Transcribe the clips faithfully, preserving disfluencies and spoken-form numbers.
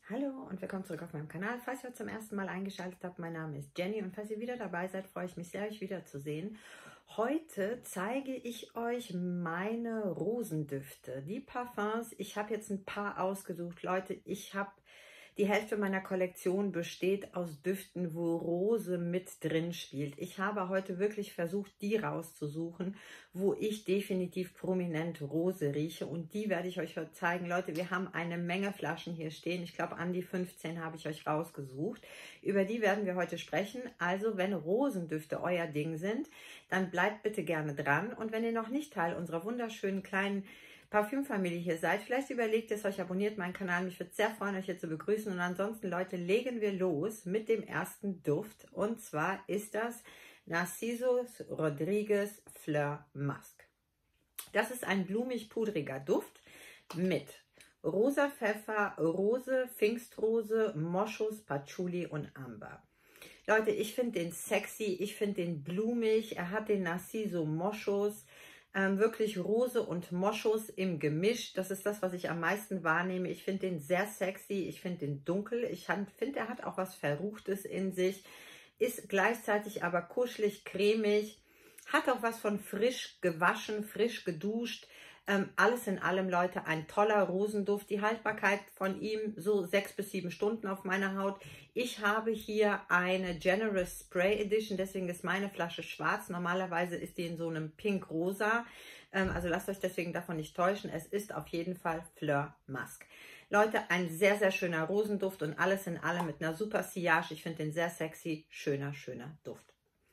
Hallo und willkommen zurück auf meinem Kanal. Falls ihr zum ersten Mal eingeschaltet habt, mein Name ist Jenny und falls ihr wieder dabei seid, freue ich mich sehr, euch wiederzusehen. Heute zeige ich euch meine Rosendüfte, die Parfums. Ich habe jetzt ein paar ausgesucht, Leute. Ich habe die Hälfte meiner Kollektion besteht aus Düften, wo Rose mit drin spielt. Ich habe heute wirklich versucht, die rauszusuchen, wo ich definitiv prominent Rose rieche. Und die werde ich euch heute zeigen. Leute, wir haben eine Menge Flaschen hier stehen. Ich glaube, an die fünfzehn habe ich euch rausgesucht. Über die werden wir heute sprechen. Also, wenn Rosendüfte euer Ding sind, dann bleibt bitte gerne dran. Und wenn ihr noch nicht Teil unserer wunderschönen kleinen Parfümfamilie hier seid, vielleicht überlegt es euch, abonniert meinen Kanal, mich würde sehr freuen, euch hier zu begrüßen. Und ansonsten, Leute, legen wir los mit dem ersten Duft. Und zwar ist das Narciso Rodriguez Fleur Musk. Das ist ein blumig-pudriger Duft mit rosa Pfeffer, Rose, Pfingstrose, Moschus, Patchouli und Amber. Leute, ich finde den sexy, ich finde den blumig, er hat den Narciso Moschus. Ähm, wirklich Rose und Moschus im Gemisch. Das ist das, was ich am meisten wahrnehme. Ich finde den sehr sexy. Ich finde den dunkel. Ich finde, er hat auch was Verruchtes in sich. Ist gleichzeitig aber kuschelig, cremig. Hat auch was von frisch gewaschen, frisch geduscht. Ähm, alles in allem, Leute, ein toller Rosenduft. Die Haltbarkeit von ihm so sechs bis sieben Stunden auf meiner Haut. Ich habe hier eine Generous Spray Edition, deswegen ist meine Flasche schwarz. Normalerweise ist die in so einem Pink-Rosa. Ähm, also lasst euch deswegen davon nicht täuschen. Es ist auf jeden Fall Fleur Musk. Leute, ein sehr, sehr schöner Rosenduft und alles in allem mit einer super Sillage. Ich finde den sehr sexy. Schöner, schöner Duft.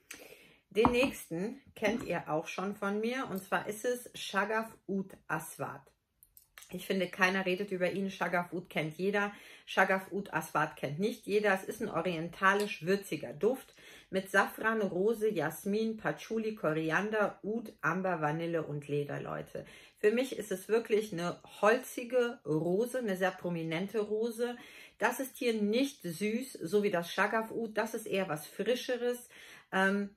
Den nächsten kennt ihr auch schon von mir und zwar ist es Shagaf Oud Aswad. Ich finde, keiner redet über ihn. Shagaf Oud kennt jeder. Shagaf Oud Aswad kennt nicht jeder. Es ist ein orientalisch würziger Duft mit Safran, Rose, Jasmin, Patchouli, Koriander, Oud, Amber, Vanille und Leder, Leute. Für mich ist es wirklich eine holzige Rose, eine sehr prominente Rose. Das ist hier nicht süß, so wie das Shagaf Oud. Das ist eher was Frischeres. Ähm,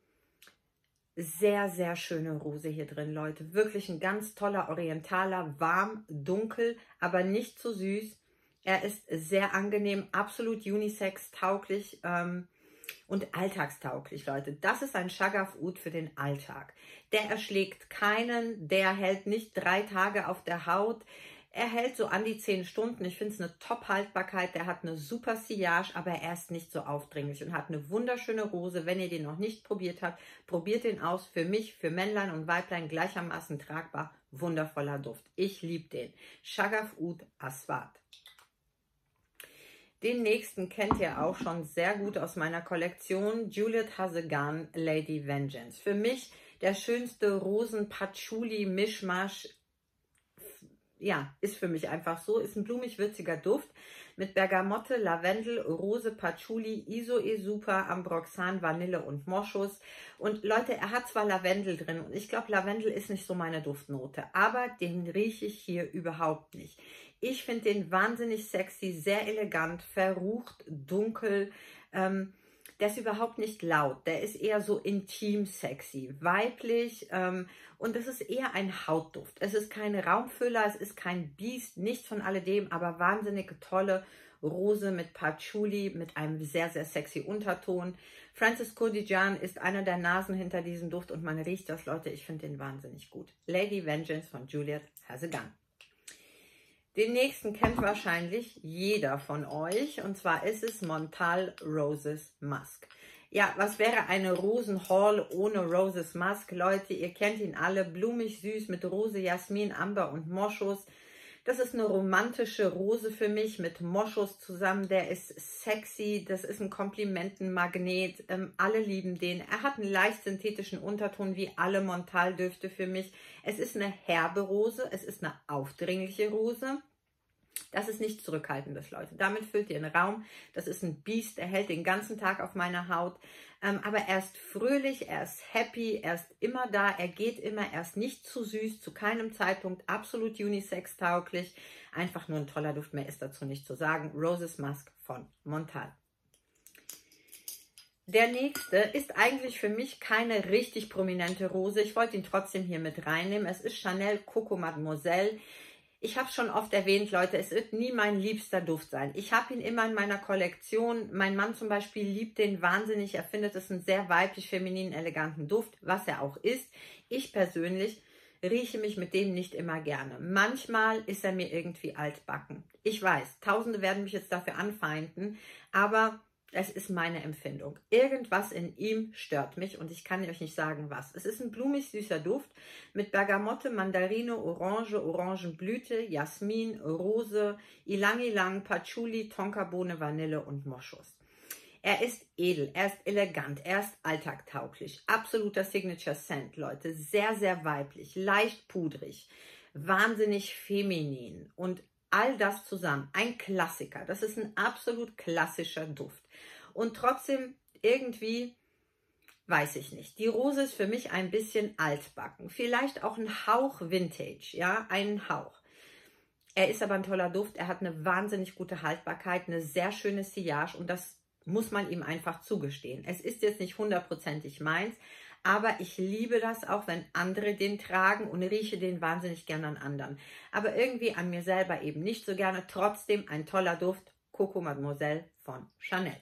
Sehr, sehr schöne Rose hier drin, Leute. Wirklich ein ganz toller Orientaler, warm, dunkel, aber nicht zu süß. Er ist sehr angenehm, absolut unisex-tauglich ähm, und alltagstauglich, Leute. Das ist ein Shagaf Oud für den Alltag. Der erschlägt keinen, der hält nicht drei Tage auf der Haut. Er hält so an die zehn Stunden. Ich finde es eine Top-Haltbarkeit. Der hat eine super Sillage, aber er ist nicht so aufdringlich und hat eine wunderschöne Rose. Wenn ihr den noch nicht probiert habt, probiert den aus. Für mich, für Männlein und Weiblein gleichermaßen tragbar. Wundervoller Duft. Ich liebe den. Shagaf Oud Aswad. Den nächsten kennt ihr auch schon sehr gut aus meiner Kollektion. Juliette Hazegan Lady Vengeance. Für mich der schönste Rosen-Patchouli-Mischmasch. Ja, ist für mich einfach so. Ist ein blumig-würziger Duft mit Bergamotte, Lavendel, Rose, Patchouli, Isoe Super, Ambroxan, Vanille und Moschus. Und Leute, er hat zwar Lavendel drin und ich glaube, Lavendel ist nicht so meine Duftnote, aber den rieche ich hier überhaupt nicht. Ich finde den wahnsinnig sexy, sehr elegant, verrucht, dunkel. Ähm, Der ist überhaupt nicht laut, der ist eher so intim sexy, weiblich ähm, und es ist eher ein Hautduft. Es ist kein Raumfüller, es ist kein Biest, nichts von alledem, aber wahnsinnig tolle Rose mit Patchouli, mit einem sehr, sehr sexy Unterton. Francis Kurkdjian ist einer der Nasen hinter diesem Duft und man riecht das, Leute, ich finde den wahnsinnig gut. Lady Vengeance von Juliette Hazegan. Den nächsten kennt wahrscheinlich jeder von euch und zwar ist es Montal Roses Musk. Ja, was wäre eine Rosenhall ohne Roses Musk? Leute, ihr kennt ihn alle, blumig süß mit Rose, Jasmin, Amber und Moschus. Das ist eine romantische Rose für mich mit Moschus zusammen. Der ist sexy, das ist ein Komplimentenmagnet. Ähm, alle lieben den. Er hat einen leicht synthetischen Unterton wie alle Montal-Düfte für mich. Es ist eine herbe Rose, es ist eine aufdringliche Rose. Das ist nichts Zurückhaltendes, Leute. Damit füllt ihr einen Raum. Das ist ein Biest, er hält den ganzen Tag auf meiner Haut. Ähm, aber er ist fröhlich, er ist happy, er ist immer da, er geht immer, er ist nicht zu süß, zu keinem Zeitpunkt, absolut unisex-tauglich. Einfach nur ein toller Duft, mehr ist dazu nicht zu sagen. Roses Musk von Montal. Der nächste ist eigentlich für mich keine richtig prominente Rose. Ich wollte ihn trotzdem hier mit reinnehmen. Es ist Chanel Coco Mademoiselle. Ich habe es schon oft erwähnt, Leute, es wird nie mein liebster Duft sein. Ich habe ihn immer in meiner Kollektion. Mein Mann zum Beispiel liebt den wahnsinnig. Er findet es einen sehr weiblich, femininen, eleganten Duft, was er auch ist. Ich persönlich rieche mich mit dem nicht immer gerne. Manchmal ist er mir irgendwie altbacken. Ich weiß, Tausende werden mich jetzt dafür anfeinden, aber es ist meine Empfindung. Irgendwas in ihm stört mich und ich kann euch nicht sagen, was. Es ist ein blumig süßer Duft mit Bergamotte, Mandarine, Orange, Orangenblüte, Jasmin, Rose, Ylang-Ylang, Patchouli, Tonkabohne, Vanille und Moschus. Er ist edel, er ist elegant, er ist alltagtauglich. Absoluter Signature Scent, Leute. Sehr, sehr weiblich, leicht pudrig, wahnsinnig feminin und all das zusammen. Ein Klassiker. Das ist ein absolut klassischer Duft. Und trotzdem irgendwie, weiß ich nicht. Die Rose ist für mich ein bisschen altbacken. Vielleicht auch ein Hauch Vintage, ja, einen Hauch. Er ist aber ein toller Duft. Er hat eine wahnsinnig gute Haltbarkeit, eine sehr schöne Sillage und das muss man ihm einfach zugestehen. Es ist jetzt nicht hundertprozentig meins, aber ich liebe das auch, wenn andere den tragen und rieche den wahnsinnig gerne an anderen. Aber irgendwie an mir selber eben nicht so gerne. Trotzdem ein toller Duft. Coco Mademoiselle von Chanel.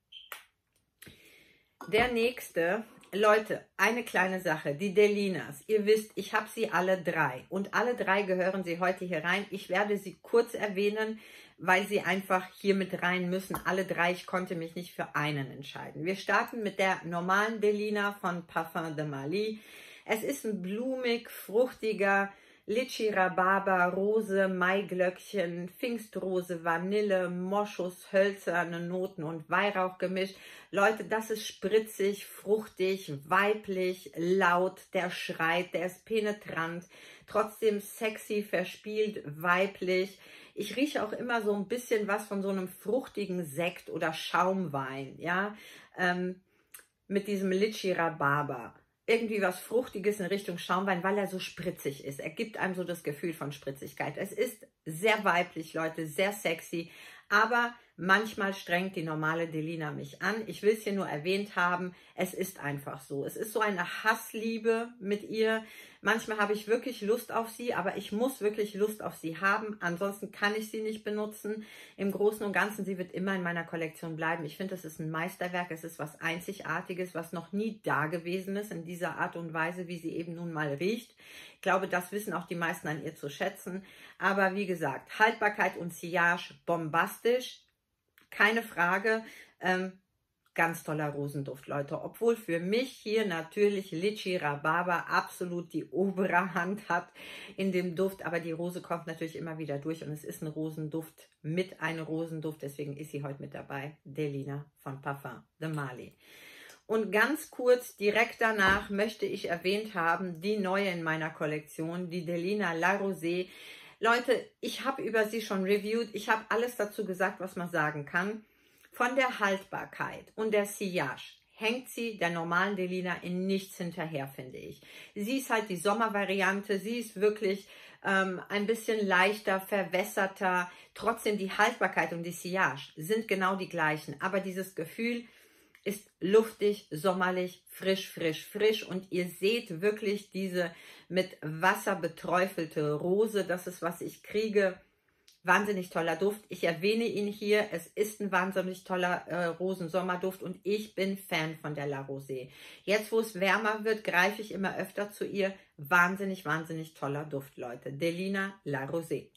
Der nächste, Leute, eine kleine Sache, die Delinas. Ihr wisst, ich habe sie alle drei und alle drei gehören sie heute hier rein. Ich werde sie kurz erwähnen, weil sie einfach hier mit rein müssen. Alle drei, ich konnte mich nicht für einen entscheiden. Wir starten mit der normalen Delina von Parfum de Marly. Es ist ein blumig, fruchtiger Litchi, Rhabarber, Rose, Maiglöckchen, Pfingstrose, Vanille, Moschus, hölzerne Noten und Weihrauch gemischt. Leute, das ist spritzig, fruchtig, weiblich, laut, der schreit, der ist penetrant, trotzdem sexy, verspielt, weiblich. Ich rieche auch immer so ein bisschen was von so einem fruchtigen Sekt oder Schaumwein, ja, ähm, mit diesem Litchi Rhabarber. Irgendwie was Fruchtiges in Richtung Schaumwein, weil er so spritzig ist. Er gibt einem so das Gefühl von Spritzigkeit. Es ist sehr weiblich, Leute, sehr sexy, aber manchmal strengt die normale Delina mich an. Ich will es hier nur erwähnt haben, es ist einfach so. Es ist so eine Hassliebe mit ihr. Manchmal habe ich wirklich Lust auf sie, aber ich muss wirklich Lust auf sie haben. Ansonsten kann ich sie nicht benutzen. Im Großen und Ganzen, sie wird immer in meiner Kollektion bleiben. Ich finde, es ist ein Meisterwerk. Es ist was Einzigartiges, was noch nie da gewesen ist in dieser Art und Weise, wie sie eben nun mal riecht. Ich glaube, das wissen auch die meisten an ihr zu schätzen. Aber wie gesagt, Haltbarkeit und Sillage bombastisch. Keine Frage. Ähm, Ganz toller Rosenduft, Leute. Obwohl für mich hier natürlich Litchi Rhabarber absolut die obere Hand hat in dem Duft. Aber die Rose kommt natürlich immer wieder durch und es ist ein Rosenduft mit einem Rosenduft. Deswegen ist sie heute mit dabei. Delina von Parfum de Marly. Und ganz kurz, direkt danach möchte ich erwähnt haben, die neue in meiner Kollektion, die Delina La Rosée. Leute, ich habe über sie schon reviewed. Ich habe alles dazu gesagt, was man sagen kann. Von der Haltbarkeit und der Sillage hängt sie der normalen Delina in nichts hinterher, finde ich. Sie ist halt die Sommervariante, sie ist wirklich ähm, ein bisschen leichter, verwässerter. Trotzdem die Haltbarkeit und die Sillage sind genau die gleichen. Aber dieses Gefühl ist luftig, sommerlich, frisch, frisch, frisch. Und ihr seht wirklich diese mit Wasser beträufelte Rose. Das ist, was ich kriege. Wahnsinnig toller Duft. Ich erwähne ihn hier. Es ist ein wahnsinnig toller äh, Rosensommerduft und ich bin Fan von der La Rosée. Jetzt, wo es wärmer wird, greife ich immer öfter zu ihr. Wahnsinnig, wahnsinnig toller Duft, Leute. Delina La Rosée.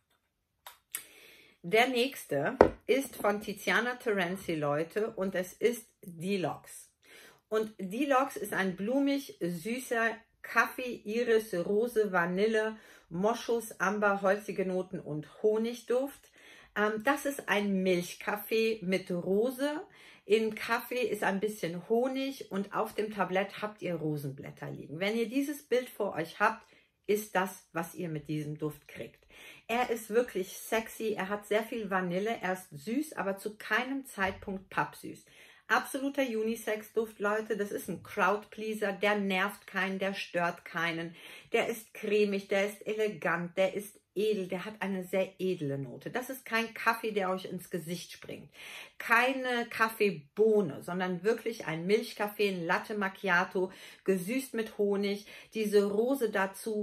Der nächste ist von Tiziana Terenzi, Leute, und es ist Deluxe. Und Deluxe ist ein blumig, süßer Kaffee, Iris, Rose, Vanille, Moschus, Amber, holzige Noten und Honigduft. Ähm, das ist ein Milchkaffee mit Rose. Im Kaffee ist ein bisschen Honig und auf dem Tablett habt ihr Rosenblätter liegen. Wenn ihr dieses Bild vor euch habt, ist das, was ihr mit diesem Duft kriegt. Er ist wirklich sexy, er hat sehr viel Vanille, er ist süß, aber zu keinem Zeitpunkt pappsüß. Absoluter Unisex-Duft, Leute, das ist ein Crowdpleaser, der nervt keinen, der stört keinen, der ist cremig, der ist elegant, der ist edel, der hat eine sehr edle Note. Das ist kein Kaffee, der euch ins Gesicht springt. Keine Kaffeebohne, sondern wirklich ein Milchkaffee, ein Latte Macchiato, gesüßt mit Honig, diese Rose dazu,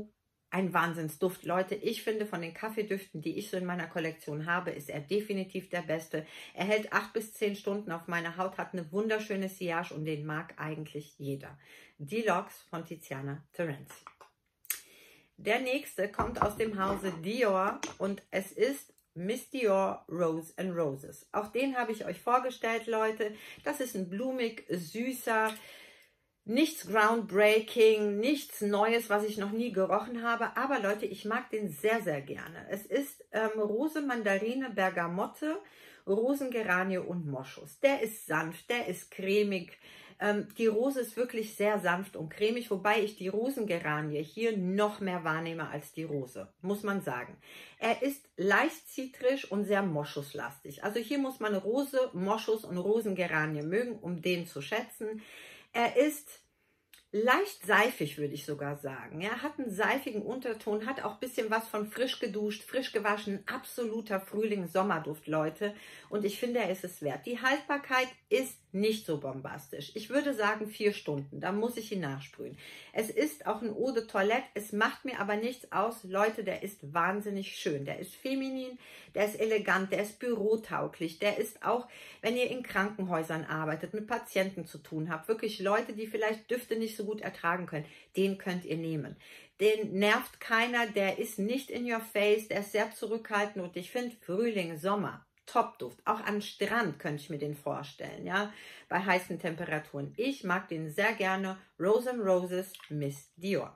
ein Wahnsinnsduft. Leute, ich finde, von den Kaffeedüften, die ich so in meiner Kollektion habe, ist er definitiv der beste. Er hält acht bis zehn Stunden auf meiner Haut, hat eine wunderschöne Sillage und den mag eigentlich jeder. Deluxe von Tiziana Terenzi. Der nächste kommt aus dem Hause Dior und es ist Miss Dior Rose and Roses. Auch den habe ich euch vorgestellt, Leute. Das ist ein blumig, süßer, nichts groundbreaking, nichts Neues, was ich noch nie gerochen habe. Aber Leute, ich mag den sehr, sehr gerne. Es ist ähm, Rose, Mandarine, Bergamotte, Rosengeranie und Moschus. Der ist sanft, der ist cremig. Ähm, die Rose ist wirklich sehr sanft und cremig, wobei ich die Rosengeranie hier noch mehr wahrnehme als die Rose, muss man sagen. Er ist leicht zitrisch und sehr moschuslastig. Also hier muss man Rose, Moschus und Rosengeranie mögen, um den zu schätzen. Er ist leicht seifig, würde ich sogar sagen. Er hat einen seifigen Unterton, hat auch ein bisschen was von frisch geduscht, frisch gewaschen, absoluter Frühlings-Sommerduft, Leute. Und ich finde, er ist es wert. Die Haltbarkeit ist nicht so bombastisch. Ich würde sagen vier Stunden, da muss ich ihn nachsprühen. Es ist auch ein Eau de Toilette, es macht mir aber nichts aus. Leute, der ist wahnsinnig schön. Der ist feminin, der ist elegant, der ist bürotauglich. Der ist auch, wenn ihr in Krankenhäusern arbeitet, mit Patienten zu tun habt, wirklich Leute, die vielleicht Düfte nicht so gut ertragen können, den könnt ihr nehmen. Den nervt keiner, der ist nicht in your face, der ist sehr zurückhaltend und ich finde Frühling, Sommer, Top-Duft. Auch am Strand könnte ich mir den vorstellen, ja, bei heißen Temperaturen. Ich mag den sehr gerne. Rose and Roses, Miss Dior.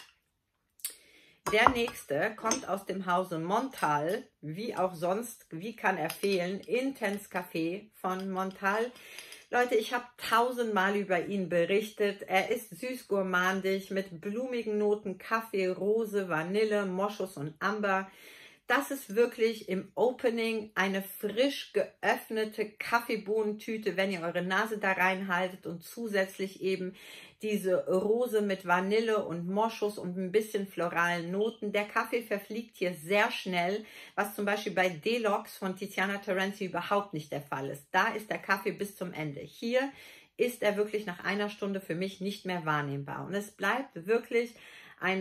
Der nächste kommt aus dem Hause Montal, wie auch sonst, wie kann er fehlen? Intense Café von Montal. Leute, ich habe tausendmal über ihn berichtet. Er ist süß-gourmandig mit blumigen Noten, Kaffee, Rose, Vanille, Moschus und Amber. Das ist wirklich im Opening eine frisch geöffnete Kaffeebohnentüte, wenn ihr eure Nase da reinhaltet und zusätzlich eben diese Rose mit Vanille und Moschus und ein bisschen floralen Noten. Der Kaffee verfliegt hier sehr schnell, was zum Beispiel bei Deluxe von Tiziana Terenzi überhaupt nicht der Fall ist. Da ist der Kaffee bis zum Ende. Hier ist er wirklich nach einer Stunde für mich nicht mehr wahrnehmbar. Und es bleibt wirklich ein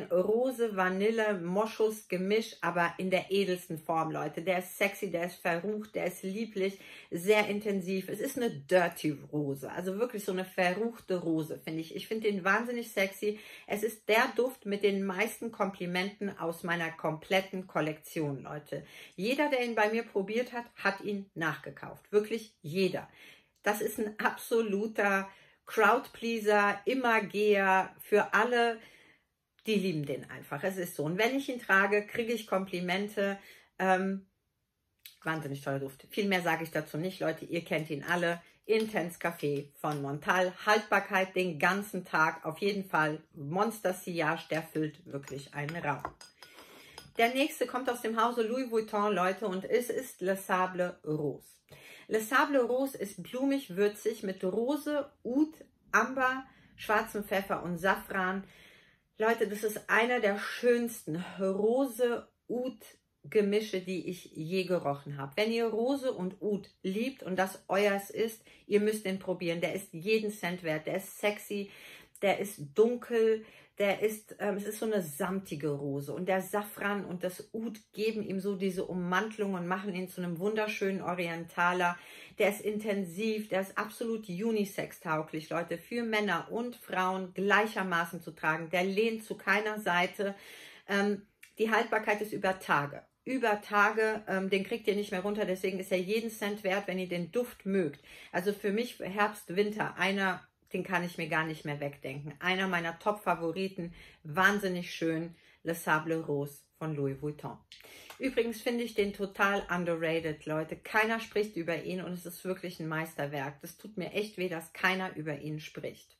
Rose-Vanille-Moschus-Gemisch, aber in der edelsten Form, Leute. Der ist sexy, der ist verrucht, der ist lieblich, sehr intensiv. Es ist eine Dirty Rose, also wirklich so eine verruchte Rose, finde ich. Ich finde den wahnsinnig sexy. Es ist der Duft mit den meisten Komplimenten aus meiner kompletten Kollektion, Leute. Jeder, der ihn bei mir probiert hat, hat ihn nachgekauft. Wirklich jeder. Das ist ein absoluter Crowdpleaser, Immergeher für alle. Die lieben den einfach. Es ist so. Und wenn ich ihn trage, kriege ich Komplimente. Ähm, wahnsinnig toller Duft. Viel mehr sage ich dazu nicht, Leute. Ihr kennt ihn alle. Intense Café von Montal. Haltbarkeit den ganzen Tag. Auf jeden Fall Monster Sillage. Der füllt wirklich einen Raum. Der nächste kommt aus dem Hause Louis Vuitton, Leute. Und es ist Le Sable Rose. Le Sable Rose ist blumig, würzig mit Rose, Oud, Amber, schwarzem Pfeffer und Safran. Leute, das ist einer der schönsten Rose-Oud-Gemische, die ich je gerochen habe. Wenn ihr Rose und Oud liebt und das euers ist, ihr müsst den probieren. Der ist jeden Cent wert. Der ist sexy, der ist dunkel, der ist, ähm, es ist so eine samtige Rose. Und der Safran und das Oud geben ihm so diese Ummantelung und machen ihn zu einem wunderschönen Orientaler. Der ist intensiv, der ist absolut unisex-tauglich, Leute, für Männer und Frauen gleichermaßen zu tragen. Der lehnt zu keiner Seite. Ähm, die Haltbarkeit ist über Tage. Über Tage, ähm, den kriegt ihr nicht mehr runter, deswegen ist er jeden Cent wert, wenn ihr den Duft mögt. Also für mich für Herbst, Winter, einer, den kann ich mir gar nicht mehr wegdenken. Einer meiner Top-Favoriten, wahnsinnig schön, Le Sable Rose von Louis Vuitton. Übrigens finde ich den total underrated, Leute. Keiner spricht über ihn und es ist wirklich ein Meisterwerk. Das tut mir echt weh, dass keiner über ihn spricht.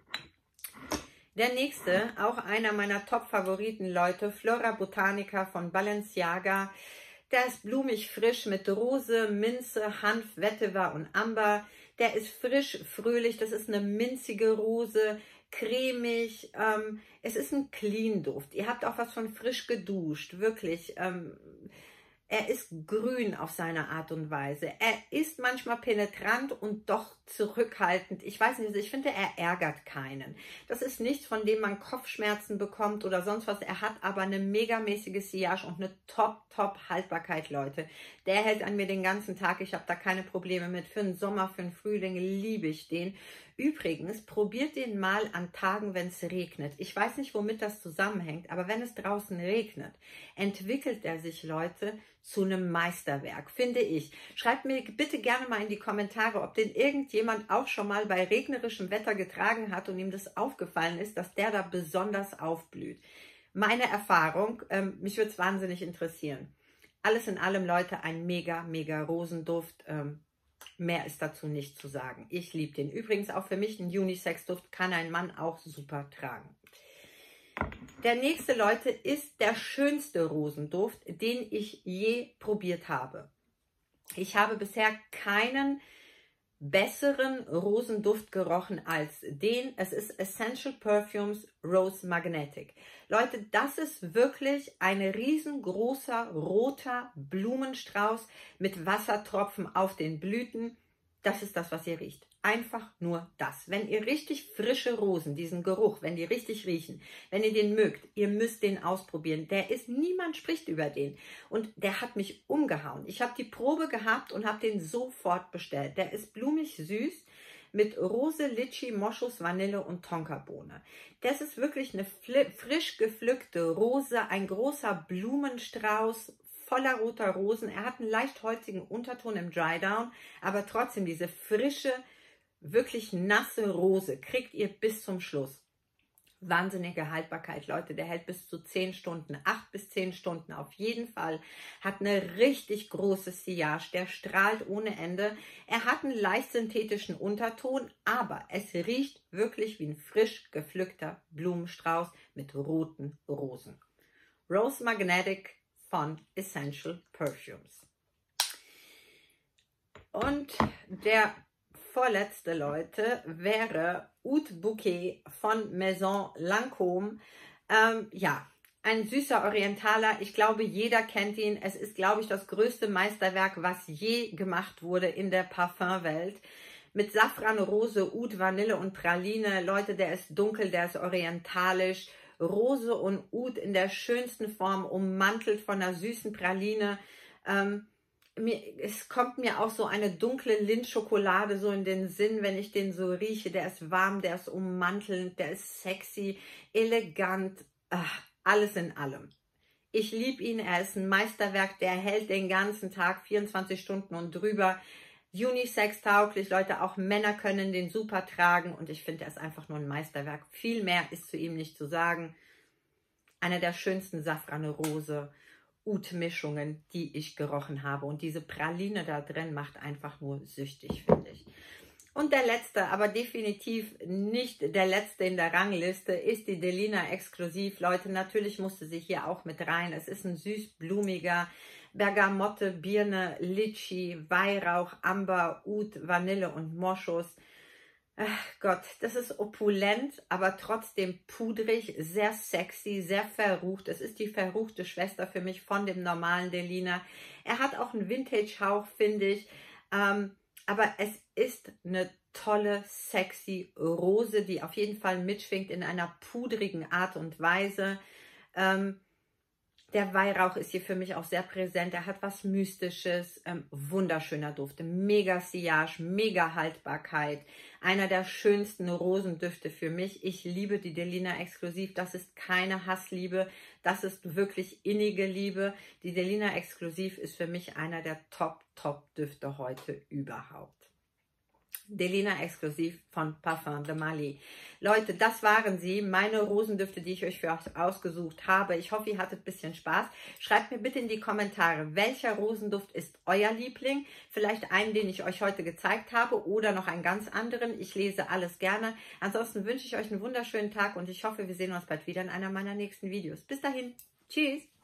Der nächste, auch einer meiner Top-Favoriten, Leute, Flora Botanica von Balenciaga. Der ist blumig frisch mit Rose, Minze, Hanf, Vetiver und Amber. Der ist frisch, fröhlich, das ist eine minzige Rose, cremig, ähm, es ist ein Clean-Duft. Ihr habt auch was von frisch geduscht, wirklich. Ähm, Er ist grün auf seine Art und Weise. Er ist manchmal penetrant und doch zurückhaltend. Ich weiß nicht, ich finde, er ärgert keinen. Das ist nichts, von dem man Kopfschmerzen bekommt oder sonst was. Er hat aber eine megamäßige Sillage und eine top, top Haltbarkeit, Leute. Der hält an mir den ganzen Tag. Ich habe da keine Probleme mit. Für den Sommer, für den Frühling liebe ich den. Übrigens, probiert den mal an Tagen, wenn es regnet. Ich weiß nicht, womit das zusammenhängt, aber wenn es draußen regnet, entwickelt er sich, Leute, zu einem Meisterwerk, finde ich. Schreibt mir bitte gerne mal in die Kommentare, ob den irgendjemand auch schon mal bei regnerischem Wetter getragen hat und ihm das aufgefallen ist, dass der da besonders aufblüht. Meine Erfahrung, ähm, mich würde es wahnsinnig interessieren. Alles in allem, Leute, ein mega, mega Rosenduft. Ähm, Mehr ist dazu nicht zu sagen. Ich liebe den. Übrigens auch für mich ein Unisex-Duft, kann ein Mann auch super tragen. Der nächste, Leute, ist der schönste Rosenduft, den ich je probiert habe. Ich habe bisher keinen besseren Rosenduft gerochen als den. Es ist Essential Perfumes Rose Magnetic. Leute, das ist wirklich ein riesengroßer roter Blumenstrauß mit Wassertropfen auf den Blüten. Das ist das, was ihr riecht. Einfach nur das. Wenn ihr richtig frische Rosen, diesen Geruch, wenn die richtig riechen, wenn ihr den mögt, ihr müsst den ausprobieren. Der ist, niemand spricht über den. Und der hat mich umgehauen. Ich habe die Probe gehabt und habe den sofort bestellt. Der ist blumig süß mit Rose, Litchi, Moschus, Vanille und Tonkabohne. Das ist wirklich eine frisch gepflückte Rose, ein großer Blumenstrauß voller roter Rosen. Er hat einen leicht holzigen Unterton im Dry Down, aber trotzdem diese frische, wirklich nasse Rose kriegt ihr bis zum Schluss. Wahnsinnige Haltbarkeit, Leute, der hält bis zu zehn Stunden, acht bis zehn Stunden auf jeden Fall, hat eine richtig große Sillage, der strahlt ohne Ende, er hat einen leicht synthetischen Unterton, aber es riecht wirklich wie ein frisch gepflückter Blumenstrauß mit roten Rosen. Rose Magnetic von Essential Perfumes. Und der vorletzte, Leute, wäre Oud Bouquet von Maison Lancôme. Ähm, ja, ein süßer Orientaler. Ich glaube, jeder kennt ihn. Es ist, glaube ich, das größte Meisterwerk, was je gemacht wurde in der Parfumwelt. Mit Safran, Rose, Oud, Vanille und Praline. Leute, der ist dunkel, der ist orientalisch. Rose und Oud in der schönsten Form, ummantelt von einer süßen Praline. Ähm, Mir, es kommt mir auch so eine dunkle Lindschokolade so in den Sinn, wenn ich den so rieche. Der ist warm, der ist ummantelnd, der ist sexy, elegant, ach, alles in allem. Ich liebe ihn, er ist ein Meisterwerk, der hält den ganzen Tag, vierundzwanzig Stunden und drüber. Unisex tauglich, Leute, auch Männer können den super tragen und ich finde, er ist einfach nur ein Meisterwerk. Viel mehr ist zu ihm nicht zu sagen. Einer der schönsten Safrane Rose Oud-Mischungen, die ich gerochen habe. Und diese Praline da drin macht einfach nur süchtig, finde ich. Und der letzte, aber definitiv nicht der letzte in der Rangliste, ist die Delina Exklusiv. Leute, natürlich musste sie hier auch mit rein. Es ist ein süß-blumiger Bergamotte, Birne, Litchi, Weihrauch, Amber, Oud, Vanille und Moschus. Ach Gott, das ist opulent, aber trotzdem pudrig, sehr sexy, sehr verrucht. Es ist die verruchte Schwester für mich von dem normalen Delina. Er hat auch einen Vintage-Hauch, finde ich. Ähm, aber es ist eine tolle, sexy Rose, die auf jeden Fall mitschwingt in einer pudrigen Art und Weise. Ähm, Der Weihrauch ist hier für mich auch sehr präsent. Er hat was Mystisches, ähm, wunderschöner Duft, mega Sillage, mega Haltbarkeit. Einer der schönsten Rosendüfte für mich. Ich liebe die Delina Exklusiv. Das ist keine Hassliebe, das ist wirklich innige Liebe. Die Delina Exklusiv ist für mich einer der Top-Top-Düfte heute überhaupt. Delina Exklusiv von Parfum de Marly. Leute, das waren sie, meine Rosendüfte, die ich euch für euch ausgesucht habe. Ich hoffe, ihr hattet ein bisschen Spaß. Schreibt mir bitte in die Kommentare, welcher Rosenduft ist euer Liebling? Vielleicht einen, den ich euch heute gezeigt habe oder noch einen ganz anderen. Ich lese alles gerne. Ansonsten wünsche ich euch einen wunderschönen Tag und ich hoffe, wir sehen uns bald wieder in einer meiner nächsten Videos. Bis dahin. Tschüss.